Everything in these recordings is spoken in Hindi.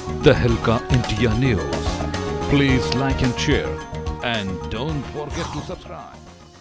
Tehelka India News. Please like and share and don't forget to subscribe.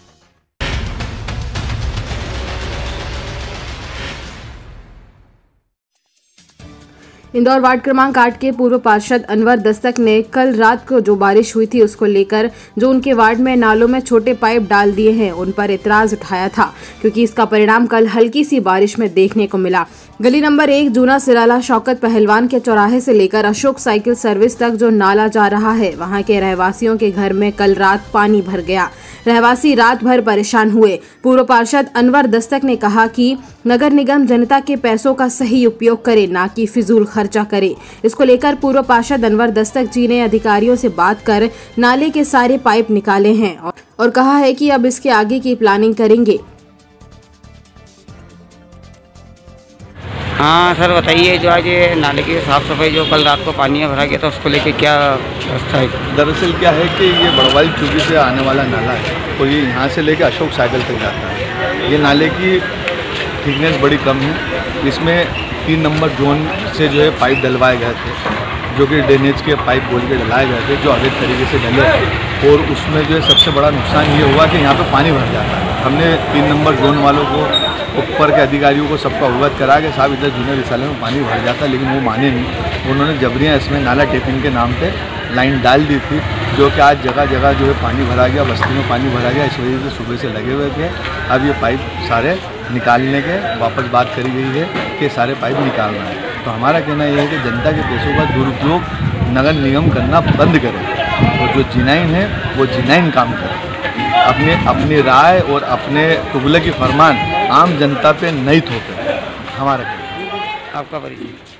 Indore ward क्रमांक 8 के पूर्व पार्षद अनवर दस्तक ने कल रात को जो बारिश हुई थी उसको लेकर जो उनके वार्ड में नालों में छोटे पाइप डाल दिए हैं उन पर इतराज उठाया था, क्योंकि इसका परिणाम कल हल्की सी बारिश में देखने को मिला। गली नंबर 1 जूना सिराला शौकत पहलवान के चौराहे से लेकर अशोक साइकिल सर्विस तक जो नाला जा रहा है, वहां के रहवासियों के घर में कल रात पानी भर गया। रहवासी रात भर परेशान हुए। पूर्व पार्षद अनवर दस्तक ने कहा कि नगर निगम जनता के पैसों का सही उपयोग करे, ना कि फिजूल खर्चा करे। इसको लेकर पूर्व पार्षद अनवर दस्तक जी ने अधिकारियों से बात कर नाले के सारे पाइप निकाले हैं और कहा है कि अब इसके आगे की प्लानिंग करेंगे। हाँ सर, बताइए, जो आज ये नाले की साफ़ सफाई जो कल रात को पानी भरा गया था उसको लेके क्या व्यवस्था है? दरअसल क्या है कि ये बड़वाली चौकी से आने वाला नाला है तो ये यहाँ से लेके अशोक साइकिल तक जाता है। ये नाले की थिकनेस बड़ी कम है। इसमें 3 नंबर जोन से जो है पाइप डलवाए गए थे, जो कि ड्रेनेज के पाइप बोल के डलाए गए थे, जो अवैध तरीके से डले और उसमें जो है सबसे बड़ा नुकसान ये हुआ कि यहाँ पे पानी भर जाता है। हमने 3 नंबर जोन वालों को, ऊपर के अधिकारियों को सबको अवगत करा के साहब इधर जूनियर विद्यालय में पानी भर जाता है, लेकिन वो माने नहीं। उन्होंने जबरियाँ इसमें नाला टेपिंग के नाम पे लाइन डाल दी थी, जो कि आज जगह जगह जो है पानी भरा गया, बस्ती में पानी भरा गया। इस वजह से सुबह से लगे हुए थे। अब ये पाइप सारे निकालने के वापस बात करी गई है कि सारे पाइप निकालना है। तो हमारा कहना यह है कि जनता के पैसों का दुरुपयोग नगर निगम करना बंद करे और जो जिनाइन है वो जिनाइन काम करे। अपनी राय और अपने तुगले की फरमान आम जनता पे नहीं थोपे। हमारा आपका परिचय?